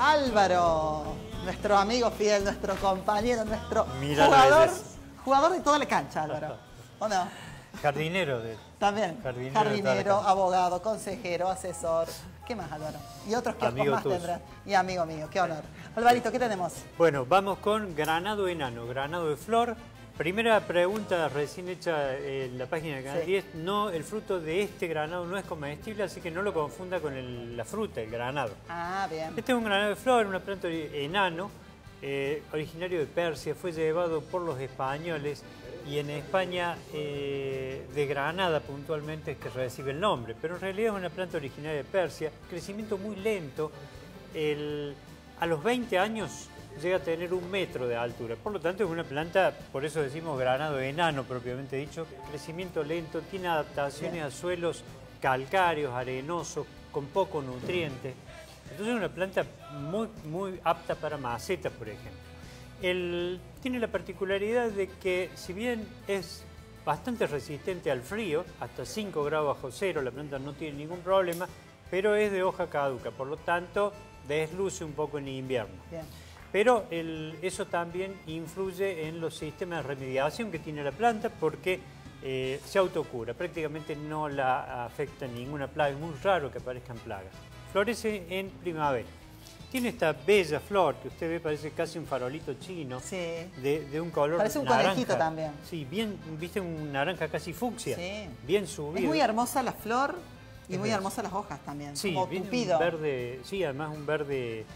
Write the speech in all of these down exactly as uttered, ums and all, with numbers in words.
Álvaro, nuestro amigo fiel, nuestro compañero, nuestro Mira jugador, jugador de toda la cancha, Álvaro. ¿O no? Jardinero de... También. Jardinero, Jardinero, abogado, consejero, asesor. ¿Qué más, Álvaro? Y otros que más tuyo. tendrás. Y amigo mío, qué honor. Alvarito, ¿qué tenemos? Bueno, vamos con granado enano, granado de flor. Primera pregunta recién hecha en la página de Canal sí. diez. No, el fruto de este granado no es comestible, así que no lo confunda con el, la fruta, el granado. Ah, bien. Este es un granado de flor, una planta enano, eh, originario de Persia. Fue llevado por los españoles y en España eh, de Granada puntualmente es que recibe el nombre. Pero en realidad es una planta originaria de Persia, crecimiento muy lento. El, a los veinte años llega a tener un metro de altura, por lo tanto es una planta, por eso decimos granado enano propiamente dicho, crecimiento lento, tiene adaptaciones Bien. a suelos calcáreos, arenosos, con poco nutriente, entonces es una planta muy, muy apta para macetas, por ejemplo. El, tiene la particularidad de que si bien es bastante resistente al frío, hasta cinco grados bajo cero, la planta no tiene ningún problema, pero es de hoja caduca, por lo tanto desluce un poco en invierno. Bien. Pero el, eso también influye en los sistemas de remediación que tiene la planta porque eh, se autocura, prácticamente no la afecta ninguna plaga, es muy raro que aparezcan plagas. Florece en primavera. Tiene esta bella flor que usted ve, parece casi un farolito chino, sí. de, de un color Parece un naranja. Conejito también. Sí, bien, viste, un naranja casi fucsia, sí. bien subido. Es muy hermosa la flor y es muy hermosas las hojas también, sí, como tupido. Un verde, sí, además un verde... Eh,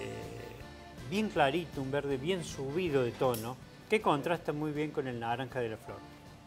bien clarito, un verde bien subido de tono, que contrasta muy bien con el naranja de la flor.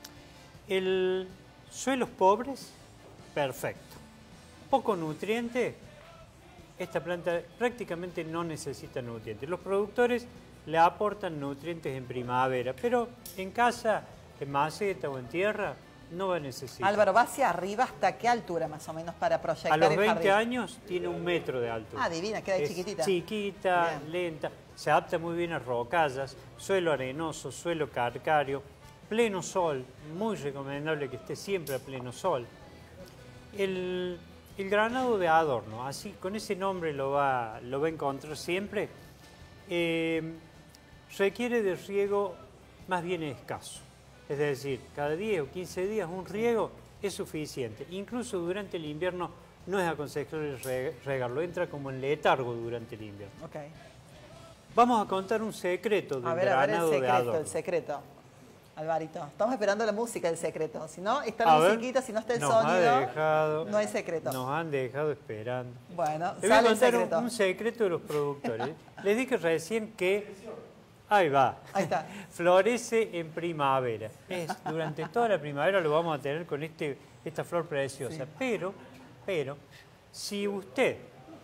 El suelos pobres, perfecto. Poco nutriente, esta planta prácticamente no necesita nutrientes. Los productores le aportan nutrientes en primavera, pero en casa, en maceta o en tierra, no va a necesitar. Álvaro, ¿va hacia arriba hasta qué altura más o menos para proyectar el jardín? A los veinte veinte años tiene un metro de altura. Ah, divina, queda es chiquitita. Chiquita, bien. lenta, se adapta muy bien a rocallas, suelo arenoso, suelo calcáreo, pleno sol, muy recomendable que esté siempre a pleno sol. El, el granado de adorno, así con ese nombre lo va, lo va a encontrar siempre, eh, requiere de riego más bien escaso. Es decir, cada diez o quince días un riego es suficiente. Incluso durante el invierno no es aconsejable regarlo, entra como en letargo durante el invierno. Okay. Vamos a contar un secreto del a ver, granado a ver el secreto, de adorno. el secreto. Alvarito, estamos esperando la música del secreto. Si no, está la a musiquita, ver, si no está el nos sonido, ha dejado, no hay secreto. Nos han dejado esperando. Bueno, Les voy a contar un, un secreto de los productores. Les dije recién que... Ahí va. Ahí está. Florece en primavera. Es, durante toda la primavera lo vamos a tener con este, esta flor preciosa. Sí. Pero, pero, si usted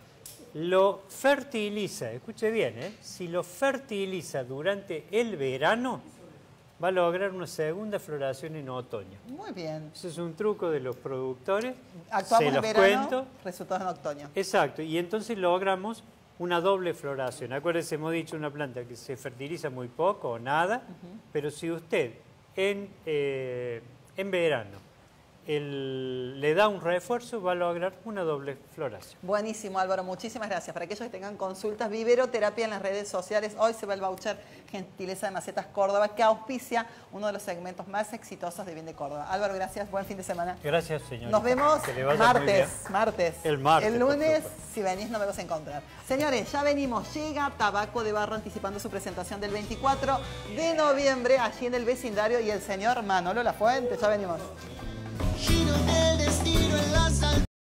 lo fertiliza, escuche bien, ¿eh? si lo fertiliza durante el verano, va a lograr una segunda floración en otoño. Muy bien. Ese es un truco de los productores. Actuamos Se en los verano, cuento. resultados en otoño. Exacto, y entonces logramos una doble floración. Acuérdense, hemos dicho una planta que se fertiliza muy poco o nada, uh-huh. pero si usted en, eh, en verano el, le da un refuerzo, va a lograr una doble floración. Buenísimo, Álvaro, muchísimas gracias. Para aquellos que tengan consultas, Viveroterapia en las redes sociales. Hoy se va el voucher Gentileza de Macetas Córdoba, que auspicia uno de los segmentos más exitosos de Bien de Córdoba. Álvaro, gracias, buen fin de semana. Gracias, señor. Nos vemos martes, martes. El martes. El lunes, si venís, no me vas a encontrar. Señores, ya venimos. Llega Tabaco de Barro anticipando su presentación del veinticuatro de noviembre allí en el vecindario y el señor Manolo Lafuente. Ya venimos. Giro el destino en la